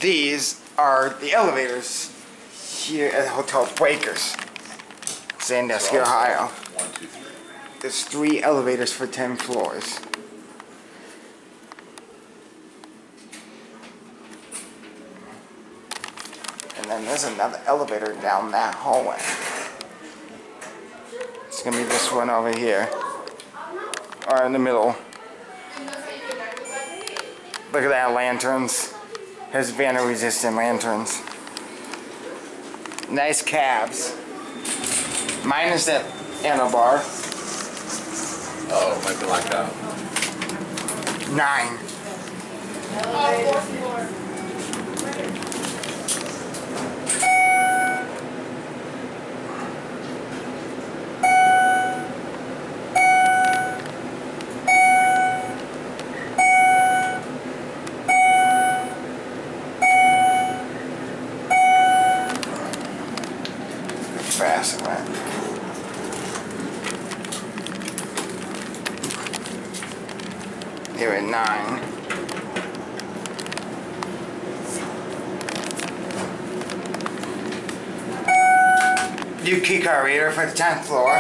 These are the elevators here at Hotel Quakers, Sandusky, Ohio. 1, 2, 3. There's 3 elevators for 10 floors. And then there's another elevator down that hallway. It's gonna be this one over here, or in the middle. Look at that, lanterns. There's vandal-resistant lanterns. Nice cabs. Minus that handlebar. Oh, it might be like that. 9. Fourth floor. Fast it went. Here at 9. New key card reader for the 10th floor.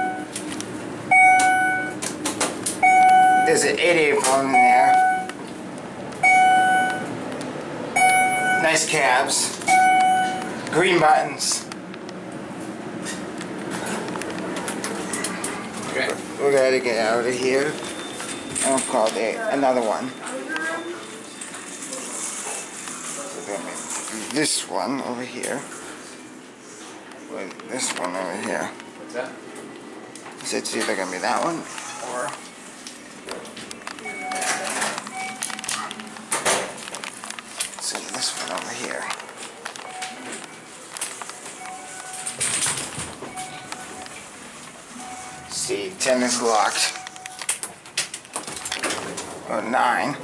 There's an 88 phone in there. Nice cabs. Green buttons. Okay. We gotta get out of here. And I'll call another one. So let me do this one over here. With this one over here. What's that? So it's either gonna be that one or so this one over here. See, 10 is locked. Or 9.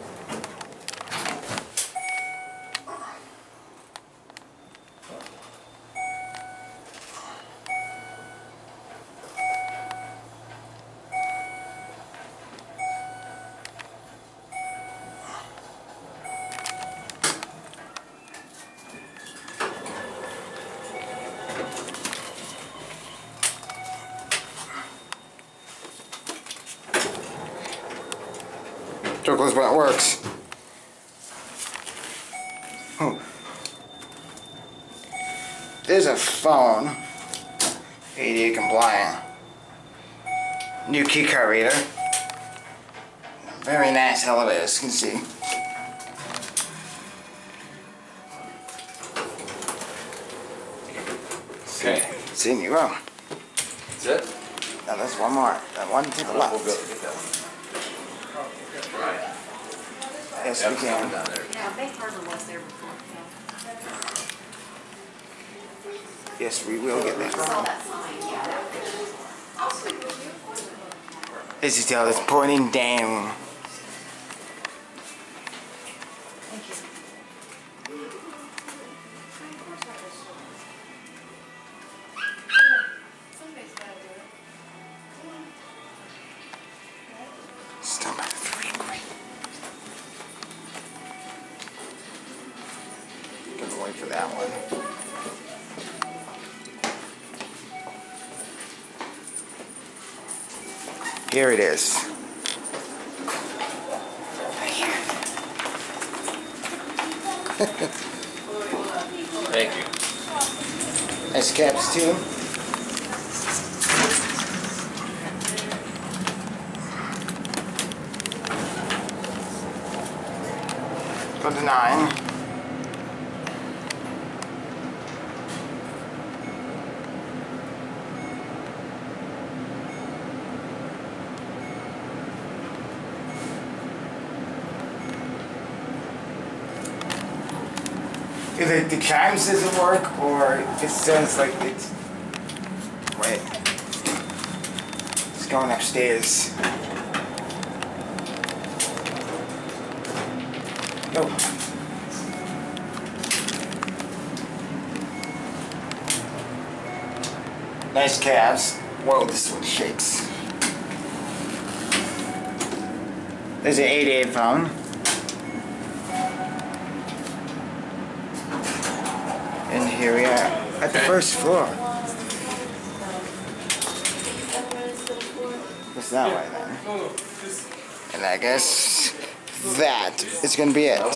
Circles when it works. Oh. There's a phone. ADA compliant. New key card reader. Very nice elevator, as you can see. Okay. See, in you go. That's it? Now there's one more. That one to the We'll left. go get that one. Right. Yes, Yep, we can. down there. Yeah, Bay Harbor was there before. Yes, we will get that. Saw that sign, yeah. As you tell, it's pointing down. Thank you. Somebody's gotta do it. Stop at 3 quick. Gonna wait for that one. Here it is. Thank you. Nice caps too. Go to 9. Either the chimes doesn't work or it sounds like it's. Wait. It's going upstairs. No. Nice calves. Whoa, this one shakes. There's an 88 phone. And here we are at the first floor. What's that way then? And I guess that is gonna be it.